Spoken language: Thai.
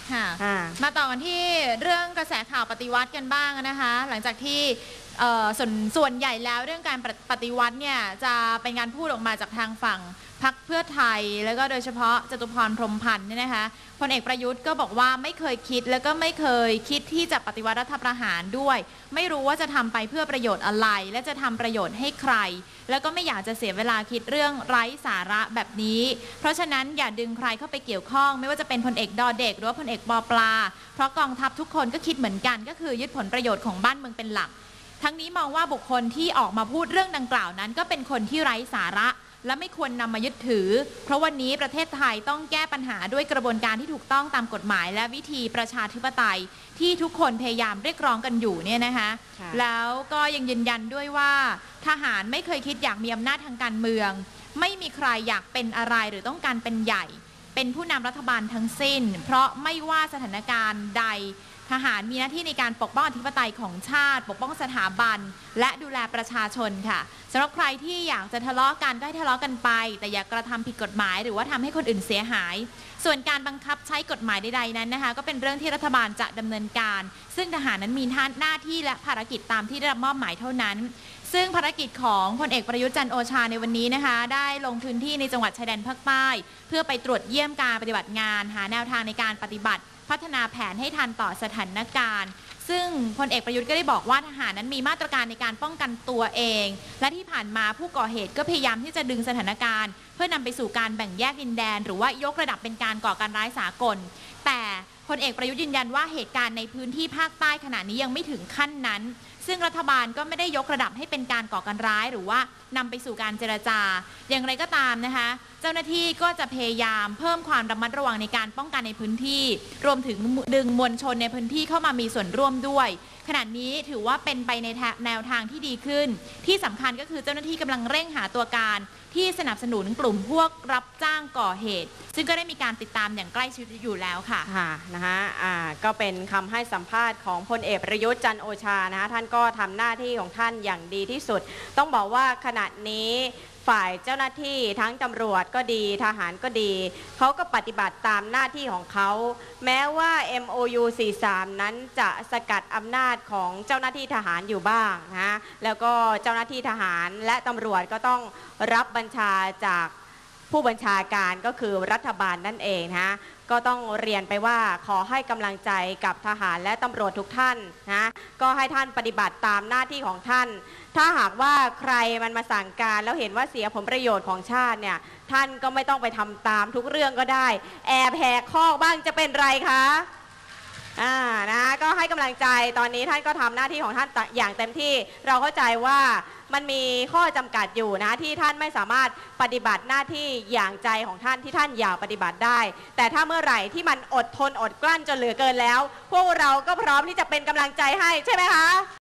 ค่ะมาต่อกันที่เรื่องกระแสข่าวปฏิวัติกันบ้างนะคะหลังจากที่ส่วนใหญ่แล้วเรื่องการปฏิวัติเนี่ยจะเป็นการพูดออกมาจากทางฝั่งพรรคเพื่อไทยแล้วก็โดยเฉพาะจตุพรพรหมพันธ์เนี่ยนะคะพลเอกประยุทธ์ก็บอกว่าไม่เคยคิดแล้วก็ไม่เคยคิดที่จะปฏิวัติรัฐประหารด้วยไม่รู้ว่าจะทำไปเพื่อประโยชน์อะไรและจะทำประโยชน์ให้ใครแล้วก็ไม่อยากจะเสียเวลาคิดเรื่องไร้สาระแบบนี้เพราะฉะนั้นอย่าดึงใครเข้าไปเกี่ยวข้องไม่ว่าจะเป็นพลเอกดอเด็กหรือว่าพลเอกปอปลาเพราะกองทัพทุกคนก็คิดเหมือนกันก็คือยึดผลประโยชน์ของบ้านเมืองเป็นหลักทั้งนี้มองว่าบุคคลที่ออกมาพูดเรื่องดังกล่าวนั้นก็เป็นคนที่ไร้สาระและไม่ควรนำมายึดถือเพราะวันนี้ประเทศไทยต้องแก้ปัญหาด้วยกระบวนการที่ถูกต้องตามกฎหมายและวิธีประชาธิปไตยที่ทุกคนพยายามเรียกร้องกันอยู่เนี่ยนะคะแล้วก็ยังยืนยันด้วยว่าทหารไม่เคยคิดอยากมีอำนาจทางการเมืองไม่มีใครอยากเป็นอะไรหรือต้องการเป็นใหญ่เป็นผู้นำรัฐบาลทั้งสิ้นเพราะไม่ว่าสถานการณ์ใดทหารมีหน้าที่ในการปกป้องอธิปไตยของชาติปกป้องสถาบันและดูแลประชาชนค่ะสำหรับใครที่อยากจะทะเลาะกันก็ให้ทะเลาะกันไปแต่อย่ากระทำผิดกฎหมายหรือว่าทำให้คนอื่นเสียหายส่วนการบังคับใช้กฎหมายใดๆนั้นนะคะก็เป็นเรื่องที่รัฐบาลจะดำเนินการซึ่งทหารนั้นมีหน้าที่และภารกิจตามที่ได้รับมอบหมายเท่านั้นซึ่งภารกิจของพลเอกประยุทธ์จันทร์โอชาในวันนี้นะคะได้ลงพื้นที่ในจังหวัดชายแดนภาคใต้เพื่อไปตรวจเยี่ยมการปฏิบัติงานหาแนวทางในการปฏิบัติพัฒนาแผนให้ทันต่อสถานการณ์ซึ่งพลเอกประยุทธ์ก็ได้บอกว่าทหารนั้นมีมาตรการในการป้องกันตัวเองและที่ผ่านมาผู้ก่อเหตุก็พยายามที่จะดึงสถานการณ์เพื่อนำไปสู่การแบ่งแยกดินแดนหรือว่ายกระดับเป็นการก่อการร้ายสากลแต่พลเอกประยุทธ์ยืนยันว่าเหตุการณ์ในพื้นที่ภาคใต้ขณะนี้ยังไม่ถึงขั้นนั้นซึ่งรัฐบาลก็ไม่ได้ยกระดับให้เป็นการก่อการร้ายหรือว่านำไปสู่การเจรจาอย่างไรก็ตามนะคะเจ้าหน้าที่ก็จะพยายามเพิ่มความระมัดระวังในการป้องกันในพื้นที่รวมถึงดึงมวลชนในพื้นที่เข้ามามีส่วนร่วมด้วยขณะนี้ถือว่าเป็นไปในแนวทางที่ดีขึ้นที่สำคัญก็คือเจ้าหน้าที่กำลังเร่งหาตัวการที่สนับสนุนกลุ่มพวกรับจ้างก่อเหตุซึ่งก็ได้มีการติดตามอย่างใกล้ชิดอยู่แล้วค่ะนะคะก็เป็นคำให้สัมภาษณ์ของพลเอกประยุทธ์จันทร์โอชานะคะท่านก็ทำหน้าที่ของท่านอย่างดีที่สุดต้องบอกว่าขณะนี้ฝ่ายเจ้าหน้าที่ทั้งตำรวจก็ดีทหารก็ดีเขาก็ปฏิบัติตามหน้าที่ของเขาแม้ว่า MOU 43 นั้นจะสกัดอำนาจของเจ้าหน้าที่ทหารอยู่บ้างนะแล้วก็เจ้าหน้าที่ทหารและตำรวจก็ต้องรับบัญชาจากผู้บัญชาการก็คือรัฐบาลนั่นเองนะก็ต้องเรียนไปว่าขอให้กำลังใจกับทหารและตำรวจทุกท่านนะก็ให้ท่านปฏิบัติตามหน้าที่ของท่านถ้าหากว่าใครมันมาสั่งการแล้วเห็นว่าเสียผลประโยชน์ของชาติเนี่ยท่านก็ไม่ต้องไปทำตามทุกเรื่องก็ได้แอบแหกข้อบ้างจะเป็นไรคะนะก็ให้กำลังใจตอนนี้ท่านก็ทำหน้าที่ของท่านอย่างเต็มที่เราเข้าใจว่ามันมีข้อจำกัดอยู่นะที่ท่านไม่สามารถปฏิบัติหน้าที่อย่างใจของท่านที่ท่านอยากปฏิบัติได้แต่ถ้าเมื่อไหร่ที่มันอดทนอดกลั้นจนเหลือเกินแล้วพวกเราก็พร้อมที่จะเป็นกำลังใจให้ใช่ไหมคะ